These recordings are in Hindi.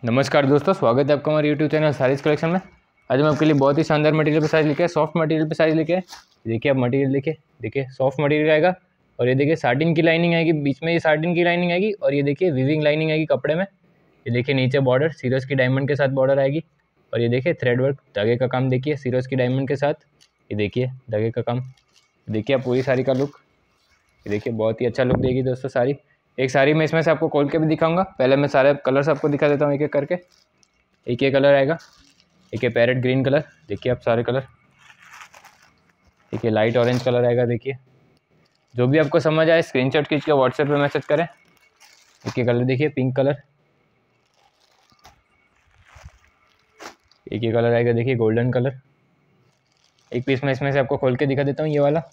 नमस्कार दोस्तों, स्वागत है आपका हमारे यूट्यूब चैनल सारीज कलेक्शन में। आज हम आपके लिए बहुत ही शानदार मटेरियल पे साइज लेके, सॉफ्ट मटेरियल पे साइज लेके। देखिए आप मटेरियल देखिए सॉफ्ट मटेरियल आएगा और ये देखिए साटिन की लाइनिंग आएगी, बीच में ये साटिन की लाइनिंग आएगी और ये देखिए वीविंग लाइनिंग आएगी कपड़े में। ये देखिए नीचे बॉर्डर सीरोज की डायमंड के साथ बॉर्डर आएगी और ये देखिए थ्रेड वर्क धागे का काम देखिए सीरोज की डायमंड के साथ। ये देखिए धागे का काम, देखिए आप पूरी साड़ी का लुक, ये देखिए बहुत ही अच्छा लुक देगी दोस्तों साड़ी। एक साड़ी में इसमें से आपको खोल के भी दिखाऊंगा। पहले मैं सारे कलर्स आपको दिखा देता हूँ एक एक करके। एक ये कलर आएगा, एक ये पैरेट ग्रीन कलर, देखिए आप सारे कलर। एक ये लाइट ऑरेंज कलर आएगा, देखिए जो भी आपको समझ आए स्क्रीनशॉट खींच के व्हाट्सएप पे मैसेज करें। एक ये कलर देखिए पिंक कलर, एक ये कलर आएगा देखिए गोल्डन कलर। एक पीस में इसमें से आपको खोल के दिखा देता हूँ ये वाला।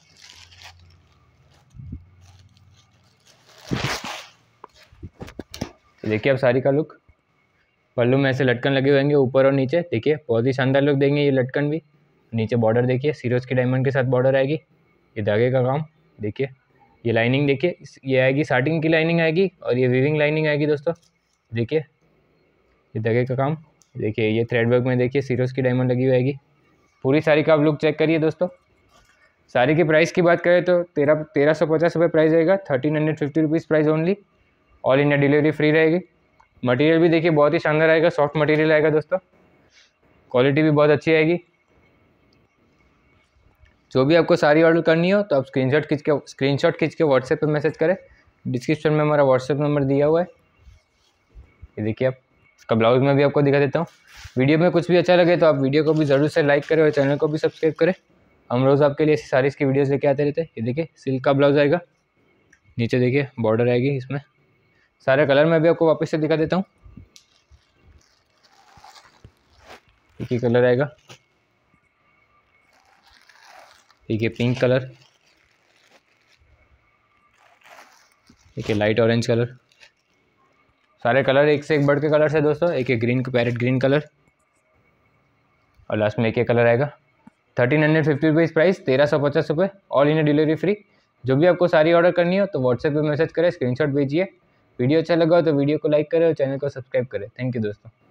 देखिए आप साड़ी का लुक, पल्लू में ऐसे लटकन लगे हुए होंगे ऊपर और नीचे, देखिए बहुत ही शानदार लुक देंगे ये लटकन भी। नीचे बॉर्डर देखिए सीरोज की डायमंड के साथ बॉर्डर आएगी। ये धागे का काम देखिए, ये लाइनिंग देखिए, ये आएगी साटिन की लाइनिंग आएगी और ये वीविंग लाइनिंग आएगी दोस्तों। देखिए ये धागे का काम, देखिए ये थ्रेड वर्क में देखिए सीरोज की डायमंड लगी हुई आएगी। पूरी साड़ी का आप लुक चेक करिए दोस्तों। साड़ी की प्राइस की बात करें तो 1350 रुपये प्राइस रहेगा, 1350 rupees price only. All India delivery free रहेगी। मटेरियल भी देखिए बहुत ही शानदार आएगा, सॉफ्ट मटेरियल आएगा दोस्तों, क्वालिटी भी बहुत अच्छी आएगी। जो भी आपको साड़ी ऑर्डर करनी हो तो आप स्क्रीनशॉट खींच के व्हाट्सएप पे मैसेज करें। डिस्क्रिप्शन में हमारा व्हाट्सएप नंबर दिया हुआ है। ये देखिए आप इसका ब्लाउज में भी आपको दिखा देता हूँ। वीडियो में कुछ भी अच्छा लगे तो आप वीडियो को भी ज़रूर से लाइक करें और चैनल को भी सब्सक्राइब करें। हम रोज़ आपके लिए ऐसी सारीज़ की वीडियोज़ लेके आते रहते हैं। ये देखिए सिल्क का ब्लाउज आएगा, नीचे देखिए बॉर्डर आएगी इसमें। सारे कलर मैं भी आपको वापस से दिखा देता हूँ। एक ही कलर आएगा, एक ये पिंक कलर, एक ये लाइट ऑरेंज कलर। सारे कलर एक से एक बढ़ के कलर है दोस्तों। एक ये ग्रीन पैरेट ग्रीन कलर और लास्ट में एक ये कलर आएगा। 1350 रुपीज़ प्राइस, 1350 रुपये, ऑल इंडिया डिलीवरी फ्री। जो भी आपको साड़ी ऑर्डर करनी हो तो व्हाट्सएप पे मैसेज करें, स्क्रीनशॉट भेजिए। वीडियो अच्छा लगा हो तो वीडियो को लाइक करें और चैनल को सब्सक्राइब करें। थैंक यू दोस्तों।